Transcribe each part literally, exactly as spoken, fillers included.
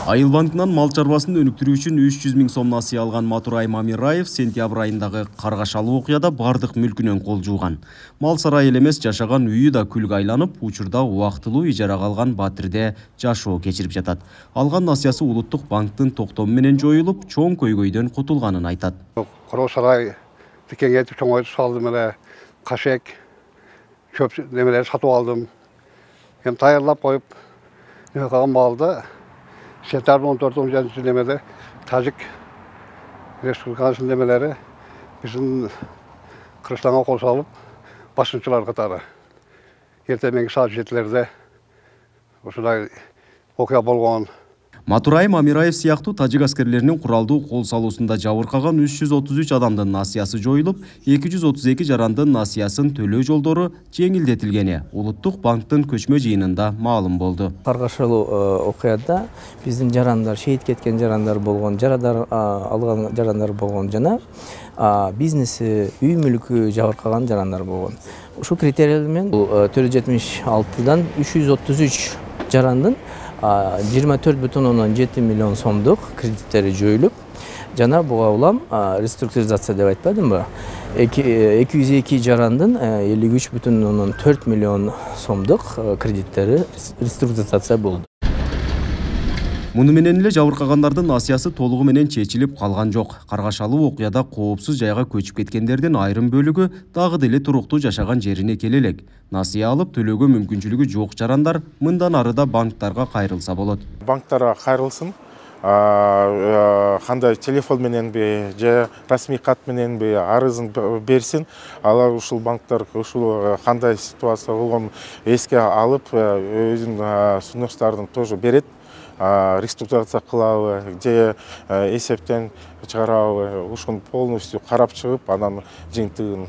Айыл банкынан мал чарбасын өнүктүрүү үчүн үч жүз миң сом насыя алган Матурай Мамираев сентябрь айындагы каргашалуу окуяда бардык мүлкүнөн кол жууган. Мал сарайы эле эмес, жашаган үйү да күлгө айланып, учурда убактылуу ижарага алган Батирде жашоо кечирип жатат. Алган насыясы улуттук банктын токтому менен жоюлуп, чоң көйгөйдөн кутулганын айтат. Куроо сарай тикеңетип чоңойтуп салдым эле, кашек, чөп немелер сатып алдым. Эми даярдап коюп, калган малды сентябрь он төрт он жетинчи немеде Тажик Республикасынын немелери биздин Кыргызстанга кол салып, басынчылар катары. Эртең саат жетилерде ушундай окуя болгон. Матурай Мамираев сыяктуу тажик аскерлеринин куралдуу кол салуусунда жабыркаган үч жүз отуз үч адамдын насыясы жоюлуп, эки жүз отуз эки жарандын насыясын төлөө жолдору жеңилдетилгени улуттук банктын көчмө жыйынында маалым болду. Каргашалуу окуяда биздин жарандар, шейит кеткен жарандар болгон, жарадар алган жарандар болгон жана бизнеси, үй мүлкү жабыркаган жарандар болгон. Ушул критериялар менен төрт жүз жетимиш алтыдан үч жүз отуз үч жарандын жыйырма төрт бүтүн ондон жети миллион сомдук кредиттери жоюлуп, жана буга улам реструктуризация деп айтпадымбы? эки жүз эки жарандын элүү үч бүтүн ондон төрт миллион сомдук кредиттери реструктуризация болду. Муну менен эле жабыркагандардын насыясы толугу менен чечилип калган жок. Каргашалуу окуяда коопсуз жайга көчүп кеткендердин айрым бөлүгү дагы деле туруктуу жашаган жерине келе элек. Насыя алып төлөөгө мүмкүнчүлүгү жок жарандар мындан ары да банктарга кайрылса болот. Банктарга кайрылсын. Кандай телефон мененби же расмий кат мененби арызын берсин. Алар ушул банктар ушул кандай ситуация болгон эске алып, өзүнүн сунуштарын тоже берет. Реструктурация кылабы же эсептен чыгарабы, ушуну полностью карап чыгып, анан жыйынтыгын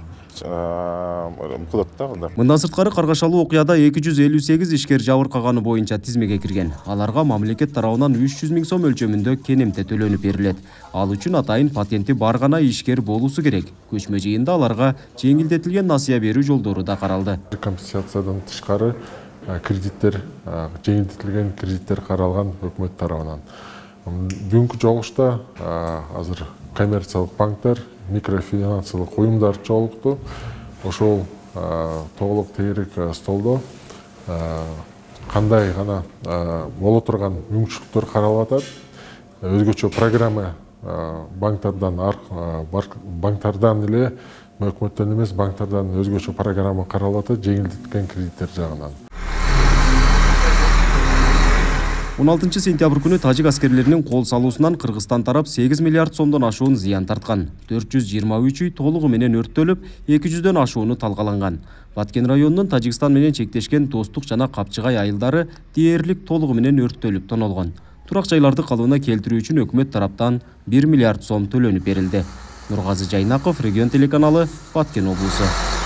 кылат да анда. Мындан сырткары каргашалуу окуяда эки жүз элүү сегиз ишкер жабыркаганы боюнча тизмеге кирген. Аларга мамлекет тарабынан үч жүз миң сом өлчөмүндө кенемте төлөнүп берилет. Ал үчүн атайын патенти бар гана ишкер болуусу керек. Көчмө жыйында аларга жеңилдетилген насыя берүү жолдору да каралды. Компенсациядан тышкары кредиттер, жеңилдетилген кредиттер каралган өкмөт тарабынан. Бүгүнкү жолугушта азыр коммерциялык банктар, микрофинансылык уюмдар жолукту. Ошол толук теерек столдо кандай гана боло турган мүмкүнчүлүктөр каралып атат. Өзгөчө программа банктардан банктардан эле, өкмөттөн эмес, банктардан өзгөчө программа каралып атат, жеңилдетилген кредиттер жагынан. он алтынчы сентябрь күнү тажик аскерлеринин кол салуусунан Кыргызстан тарап сегиз миллиард сомдон ашуун зыян тарткан. төрт жүз жыйырма үч үй толугу менен өрттөлүп, эки жүздөн ашууну талкаланган. Баткен районунун Тажикстан менен чектешкен Достук жана Капчыгай айылдары дээрлик толугу менен өрттөлүп тонолгон. Турак жайларды калыбына келтирүү үчүн өкмөт тараптан бир миллиард сом төлөнүп берилди. Нургазы Жайнаков, Регион телеканалы, Баткен облусу.